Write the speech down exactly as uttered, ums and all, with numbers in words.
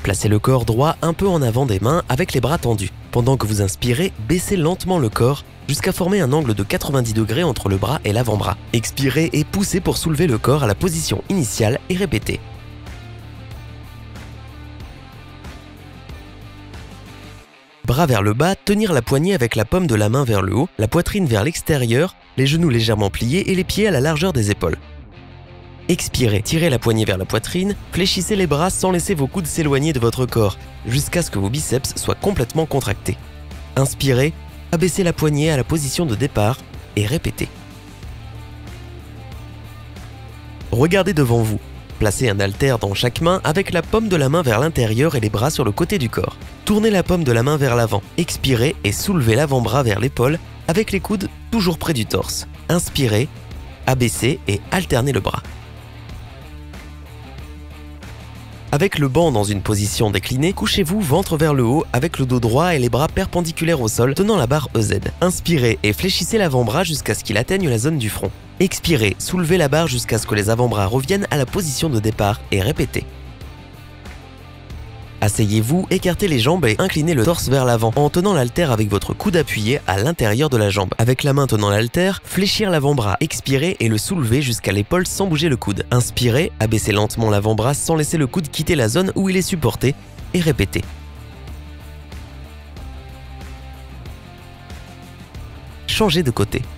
Placez le corps droit un peu en avant des mains avec les bras tendus. Pendant que vous inspirez, baissez lentement le corps jusqu'à former un angle de quatre-vingt-dix degrés entre le bras et l'avant-bras. Expirez et poussez pour soulever le corps à la position initiale et répétez. Bras vers le bas, tenir la poignée avec la paume de la main vers le haut, la poitrine vers l'extérieur, les genoux légèrement pliés et les pieds à la largeur des épaules. Expirez, tirez la poignée vers la poitrine, fléchissez les bras sans laisser vos coudes s'éloigner de votre corps, jusqu'à ce que vos biceps soient complètement contractés. Inspirez, abaissez la poignée à la position de départ et répétez. Regardez devant vous. Placez un haltère dans chaque main avec la paume de la main vers l'intérieur et les bras sur le côté du corps. Tournez la paume de la main vers l'avant. Expirez et soulevez l'avant-bras vers l'épaule avec les coudes toujours près du torse. Inspirez, abaissez et alternez le bras. Avec le banc dans une position déclinée, couchez-vous ventre vers le haut avec le dos droit et les bras perpendiculaires au sol tenant la barre E Z. Inspirez et fléchissez l'avant-bras jusqu'à ce qu'il atteigne la zone du front. Expirez, soulevez la barre jusqu'à ce que les avant-bras reviennent à la position de départ et répétez. Asseyez-vous, écartez les jambes et inclinez le torse vers l'avant en tenant l'haltère avec votre coude appuyé à l'intérieur de la jambe. Avec la main tenant l'haltère, fléchir l'avant-bras, expirez et le soulever jusqu'à l'épaule sans bouger le coude. Inspirez, abaissez lentement l'avant-bras sans laisser le coude quitter la zone où il est supporté et répétez. Changez de côté.